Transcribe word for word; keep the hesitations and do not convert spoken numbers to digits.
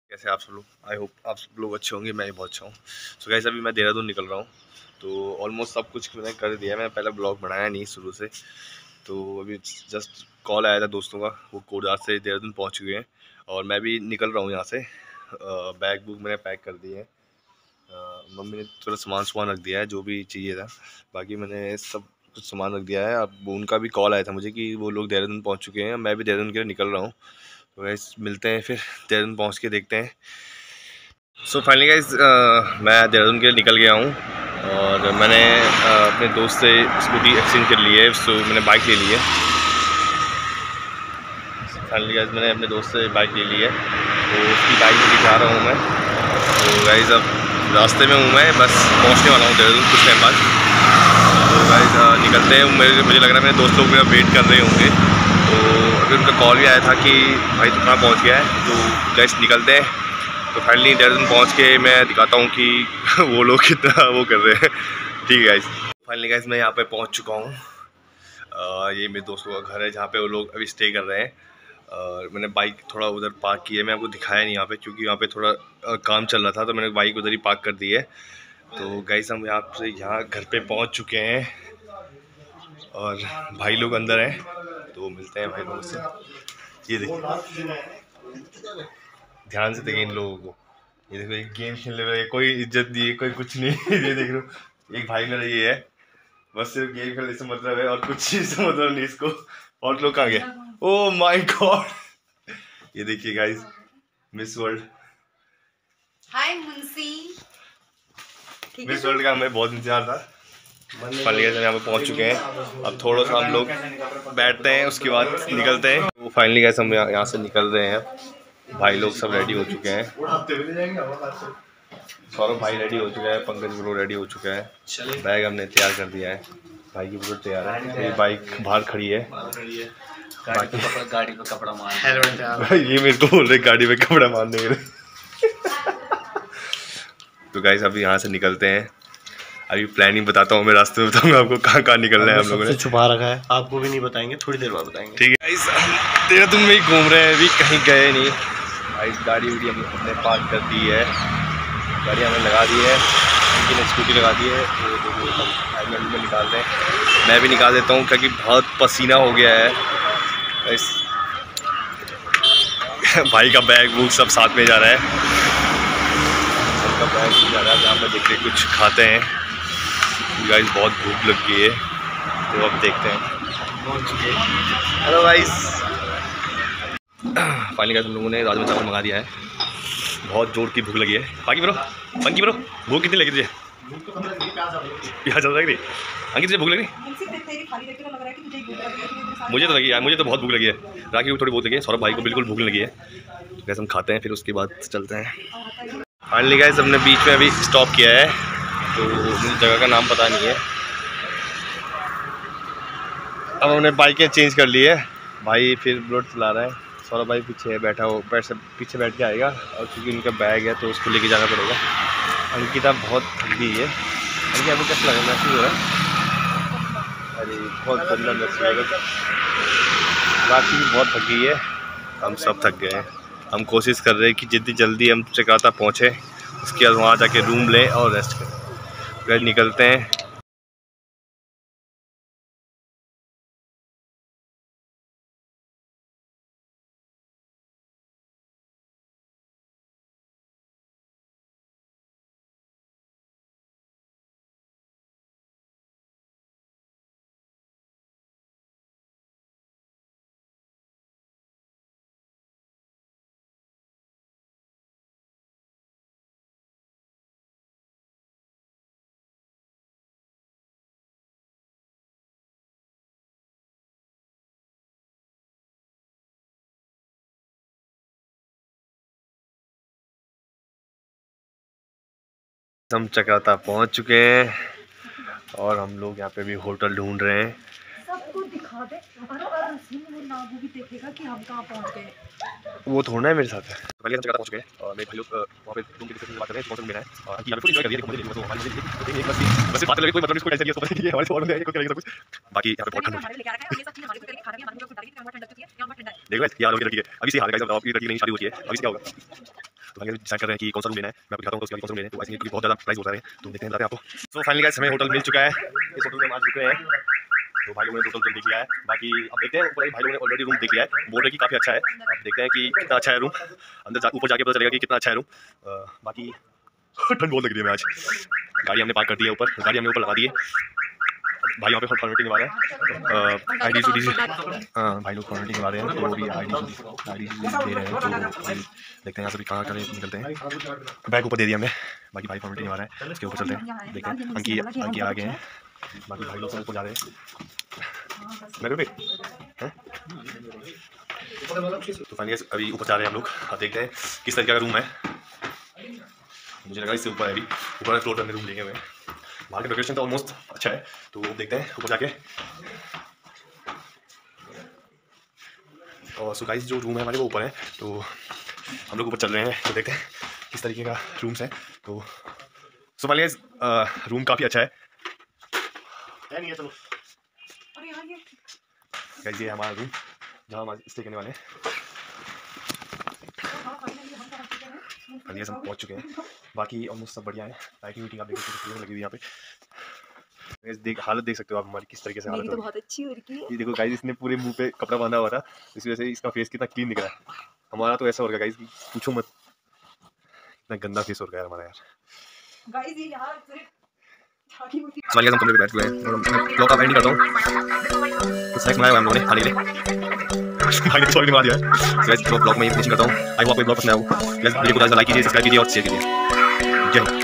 कैसे आप सब लोग? आई होप आप सब लोग अच्छे होंगे, मैं भी बहुत अच्छा हूँ। सो गाइस अभी मैं देहरादून निकल रहा हूँ, तो ऑलमोस्ट सब कुछ मैंने कर दिया है। मैंने पहले ब्लॉग बनाया नहीं शुरू से, तो अभी जस्ट कॉल आया था दोस्तों का, वो कोडा से देहरादून पहुँच गए हैं और मैं भी निकल रहा हूँ यहाँ से। बैग बुक मैंने पैक कर दिए हैं, मम्मी ने थोड़ा सामान सामान रख दिया है जो भी चाहिए था, बाकी मैंने सब कुछ सामान रख दिया है। अब उनका भी कॉल आया था मुझे कि वो लोग देहरादून पहुँच चुके हैं, मैं भी देहरादून के लिए निकल रहा हूँ। तो गाइस मिलते हैं फिर देहरादून पहुँच के, देखते हैं। सो फाइनली गाइस मैं देहरादून के लिए निकल गया हूँ और मैंने uh, अपने दोस्त से स्कूटी एक्सचेंज कर ली है, सो मैंने बाइक ले ली है। फाइनली गाइस मैंने अपने दोस्त से बाइक ले ली है, तो उसकी बाइक में दिखा रहा हूँ मैं। तो गाइस अब रास्ते में हूँ मैं, बस पहुँचने वाला हूँ देहरादून कुछ टाइम बाद। तो गाइस निकलते हैं। मुझे मुझे लग रहा है मेरे दोस्त लोग मेरा वेट कर रहे होंगे, तो अभी उनका कॉल भी आया था कि भाई तू कहाँ पहुँच गया है, तो गाइस निकलते हैं। तो फाइनली देहरादून पहुँच के मैं दिखाता हूँ कि वो लोग कितना वो कर रहे हैं। ठीक है गाइस, फाइनली गाइस मैं यहाँ पे पहुँच चुका हूँ। ये मेरे दोस्तों का घर है जहाँ पे वो लोग अभी स्टे कर रहे हैं। और मैंने बाइक थोड़ा उधर पार्क की है, मैं आपको दिखाया नहीं यहाँ पे क्योंकि यहाँ पे थोड़ा काम चल रहा था, तो मैंने बाइक उधर ही पार्क कर दी है। तो गाइस हम यहाँ से यहाँ घर पे पहुँच चुके हैं और भाई लोग अंदर हैं, तो मिलते हैं भाई लोगों से। ये देखिए, ध्यान से देखिए इन लोगों को। ये देखो, एक गेम खेलने में कोई इज्जत नहीं है, कोई कुछ नहीं। ये देख लो, एक भाई मेरा ये है, बस सिर्फ गेम खेलने से मतलब है और कुछ चीज से मतलब नहीं इसको। और लोग कहाँ गए? ओह माय गॉड, ये देखिए guys, miss world. Hi Munshi. Miss world का हमें बहुत इंतजार था। फाइनली गाइस हम यहाँ पे पहुँच चुके हैं। अब थोड़ा सा हम लोग बैठते हैं, उसके बाद निकलते हैं। तो फाइनली गाइस हम यहाँ से निकल रहे हैं। भाई लोग सब रेडी हो चुके हैं, सौरभ भाई रेडी हो चुका है, पंकज ब्रो रेडी हो चुका है, बैग हमने तैयार कर दिया है, भाई की बुलेट तैयार है, ये बाइक बाहर खड़ी है, गाड़ी पे गाड़ी पे कपड़ा मार ये मेरे को बोल रहे गाड़ी पे कपड़ा मारने के लिए। तो गाइस अभी यहाँ से निकलते हैं। अभी प्लानिंग बताता हूँ, मैं रास्ते में बताऊंगा आपको कहाँ कहाँ निकलना है। हम लोगों ने छुपा रखा है, आपको भी नहीं बताएंगे, थोड़ी देर बाद बताएंगे। ठीक है गाइस, हम देहरादून में ही घूम रहे हैं, अभी कहीं गए नहीं। भाई गाड़ी उड़ी हमने पार्क कर दी है, गाड़ी हमने लगा दी है, उनकी स्कूटी लगा दी है, तो हम हेलमेट में निकाल रहे हैं। मैं भी निकाल देता हूँ क्योंकि बहुत पसीना हो गया है। इस भाई का बैग वूग सब साथ में जा रहा है, उनका बैग भी जा रहा है। जहाँ पर देखते कुछ खाते हैं, गाइस बहुत भूख लग गई है, तो अब देखते हैं। हेलो गाइस, फाइनली गाइस हम लोगों ने राजमा चावल मंगा दिया है, बहुत जोर की भूख लगी है। बाकी ब्रो, बाकी ब्रो भूख कितनी लगी तुझे? प्याज चल रही अंकित, तुझे भूख लगी? मुझे तो लगी यार, मुझे तो बहुत भूख लगी है, राखी को थोड़ी बहुत लगी है, सौरभ भाई को बिल्कुल भूख नहीं लगी है। तो गाइस हम खाते हैं, फिर उसके बाद चलते हैं। फाइनली गाइस हमने बीच में अभी स्टॉप किया है, तो मुझे जगह का नाम पता नहीं है। अब हमने बाइकें चेंज कर ली है, भाई फिर बुलेट चला रहा है, सौरभ भाई पीछे बैठा हो, बैठ पीछे बैठ के आएगा, और क्योंकि उनका बैग है तो उसको लेके जाना पड़ेगा। अंकिता बहुत थक गई है, अंकिता आपको कैसा लगा? महसूस हो रहा है? अरे बहुत गंदा महसूस हो रहा है, राखी भी बहुत थक गई है, हम सब थक गए हैं। हम कोशिश कर रहे हैं कि जितनी जल्दी हम चकाता पहुँचे, उसके बाद वहाँ जाके रूम लें और रेस्ट करें। फिर निकलते हैं। हम चक्राता पहुंच चुके हैं और हम लोग यहाँ पे भी होटल ढूंढ रहे हैं। सबको दिखा दे और वो नागू भी देखेगा कि हम कहाँ पहुँच गए। वो थोड़ा है मेरे साथ है। पहले हम चक्राता पहुंच गए और मेरे भाई लोग वहाँ पे रूम की डिस्कशन बात कर रहे हैं, मौसम मेरा है और यहाँ पे फुल एंजॉय कर रही है। मुझे तो हमारी मुझे एक बस बस बात लगे, कोई मतलब इसको टेंशन नहीं है, पता नहीं है हमारे से और है कुछ करेगा सब कुछ। बाकी यहाँ पे बहुत ठंड है, देखो गाइस ये आ लोग की लड़की है, अभी से हाल गाइस अब आपकी लड़की नहीं शादी होती है, अभी से क्या होगा? तो फाइनली डिसाइड कर रहे हैं कि कौन सा रूम लेना है। मैं आपको दिखाता हूँ उसके बाद कौन सा रूम लेना है। तो आई थिंक बहुत ज़्यादा प्राइस बता रहे हैं, तो देखते हैं बताते हैं आपको। सो फाइनली गाइस हमें होटल मिल चुका है। इस होटल में हम आज रुके हैं। तो भाई लोगों ने होटल तो देख लिया है, बाकी अब देखते हैं। ऊपर भाई लोगों ने ऑलरेडी रूम देख लिया है, बोल रहे कि काफ़ी अच्छा है। अब देखते हैं कि कितना अच्छा है रूम, अंदर जा ऊपर जाके पता चलेगा कि कितना अच्छा है रूम। बाकी ठंड बहुत लग रही है। मैं आज गाड़ी हमने पार्क कर दी है ऊपर, गाड़ी हमने ऊपर लगा दी है। भाई यहाँ पे फॉर्मेलिटी निभा रहे हैं, आई डी सी डी हाँ भाई लोग फॉर्मेलिटी निभा रहे हैं। तो अभी आई डी आई डी दे रहे हैं। तो देखते हैं यहाँ से भी कहाँ करें निकलते हैं। बैग ऊपर दे दिया हमने, बाकी भाई फॉर्मेलिटी निभा रहे हैं। इसके ऊपर चलते हैं, देखते हैं। अंकी अंकी आ गए हैं, बाकी भाई लोग सब ऊपर जा रहे हैं। मेरे पे तो फाइनली अभी ऊपर जा रहे हैं हम लोग। अब देखते हैं किस तरीके का रूम है। मुझे लगा इससे ऊपर है, अभी ऊपर फ्लोर पर हमने रूम लेंगे हुए। बाहर का डेकोरेशन तो ऑलमोस्ट अच्छा है, तो देखते हैं ऊपर जाके। और सो गाइस जो रूम है हमारे वो ऊपर है, तो हम लोग ऊपर चल रहे हैं। तो देखते हैं किस तरीके का रूम्स है। तो सो फाइनली गाइस रूम काफ़ी अच्छा है। है नहीं है चलो गाइस, ये हमारा रूम जहाँ हम स्टे करने वाले हैं। हम पहुँच चुके हैं, बाकी ऑलमोस्ट सब बढ़िया है। लाइटिंग वीटिंग आप देख सकते हो लगी हुई यहाँ पे। देख हालत देख सकते हो आप हमारी किस तरीके से हालत तो बहुत अच्छी हो रही है। ये देखो गाइस, इसने पूरे मुंह पे कपड़ा बांधा हुआ था, इस वजह से इसका फेस कितना क्लीन दिख रहा है। हमारा तो ऐसा हो रहा है गाइस, पूछो मत, इतना गंदा फेस हो रहा है हमारा यार। गाइस ये यहाँ हम कमरे पे बैठ गए हैं और मैं ब्लॉग का एंड करता हूँ। कुछ स्नैक्स बनाया हुआ हम लोगों ने खाने के लिए, भाई ने सॉरी निभा दिया है। गाइस ब्लॉग में ही फिनिशिंग करता हूँ। आई होप आपको ब्लॉग पसंद आया हो। गाइस वीडियो को लाइक कीजिए, सब्सक्राइब कीजिए और शेयर कीजिए। जय हिंद।